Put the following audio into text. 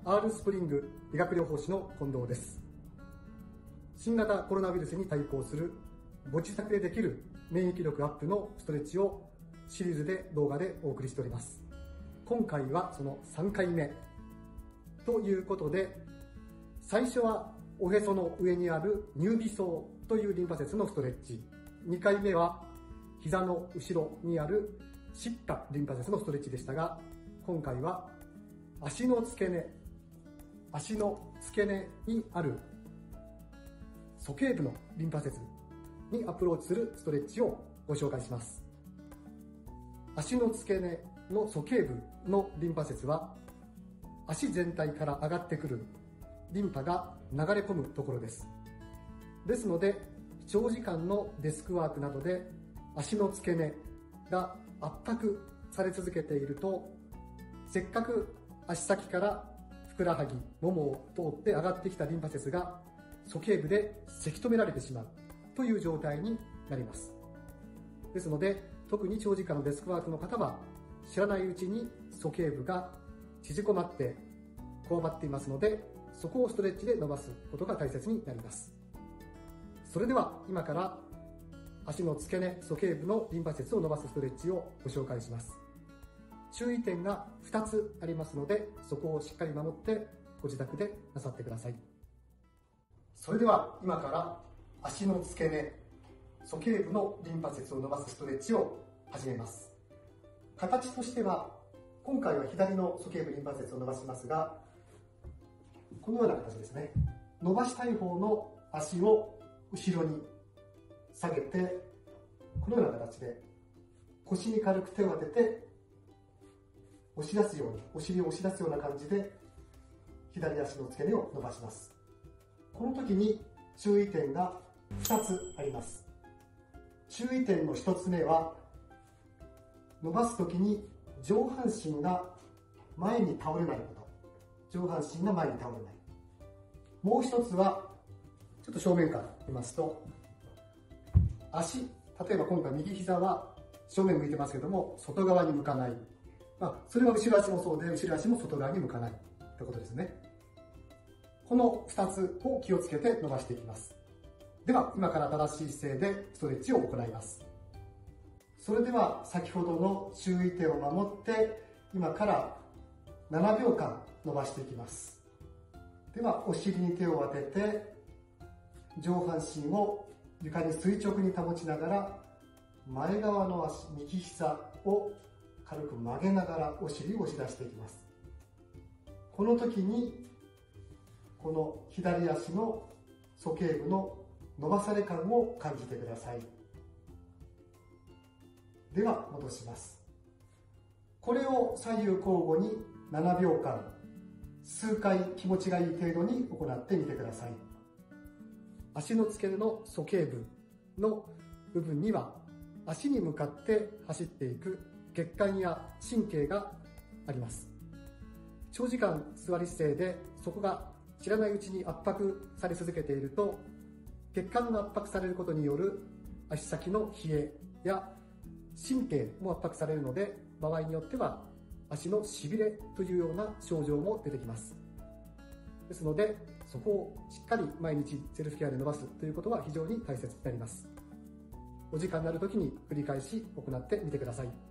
R スプリング理学療法士の近藤です。新型コロナウイルスに対抗するご自宅でできる免疫力アップのストレッチをシリーズで動画でお送りしております。今回はその3回目ということで、最初はおへその上にある乳尾層というリンパ節のストレッチ、2回目は膝の後ろにあるシッタリンパ節のストレッチでしたが、今回は足の付け根にある鼠径部のリンパ節にアプローチするストレッチをご紹介します。足の付け根の鼠径部のリンパ節は、足全体から上がってくるリンパが流れ込むところです。ですので、長時間のデスクワークなどで足の付け根が圧迫され続けていると、せっかく足先からふくらはぎ、ももを通って上がってきたリンパ節が鼠径部でせき止められてしまうという状態になります。ですので、特に長時間のデスクワークの方は、知らないうちに鼠径部が縮こまってこわばっていますので、そこをストレッチで伸ばすことが大切になります。それでは今から足の付け根、鼠径部のリンパ節を伸ばすストレッチをご紹介します。注意点が2つありますので、そこをしっかり守ってご自宅でなさってください。それでは今から足の付け根、鼠径部のリンパ節を伸ばすストレッチを始めます。形としては、今回は左の鼠径部リンパ節を伸ばしますが、このような形ですね。伸ばしたい方の足を後ろに下げて、このような形で腰に軽く手を当てて押し出すように、お尻を押し出すような感じで左足の付け根を伸ばします。この時に注意点が2つあります。注意点の1つ目は、伸ばす時に上半身が前に倒れないこと。上半身が前に倒れない。もう一つは、ちょっと正面から見ますと、足、例えば今回右膝は正面向いてますけども、外側に向かない。それは後ろ足もそうで、後ろ足も外側に向かないということですね。この2つを気をつけて伸ばしていきます。では、今から正しい姿勢でストレッチを行います。それでは、先ほどの注意点を守って、今から7秒間伸ばしていきます。では、お尻に手を当てて、上半身を床に垂直に保ちながら、前側の足、右膝を軽く曲げながらお尻を押し出していきます。この時に、この左足の鼠径部の伸ばされ感を感じてください。では、戻します。これを左右交互に7秒間、数回気持ちがいい程度に行ってみてください。足の付け根の鼠径部の部分には、足に向かって走っていく血管や神経があります。長時間座り姿勢でそこが知らないうちに圧迫され続けていると、血管が圧迫されることによる足先の冷えや神経も圧迫されるので、場合によっては足のしびれというような症状も出てきます。ですので、そこをしっかり毎日セルフケアで伸ばすということは非常に大切になります。お時間になるときに繰り返し行ってみてください。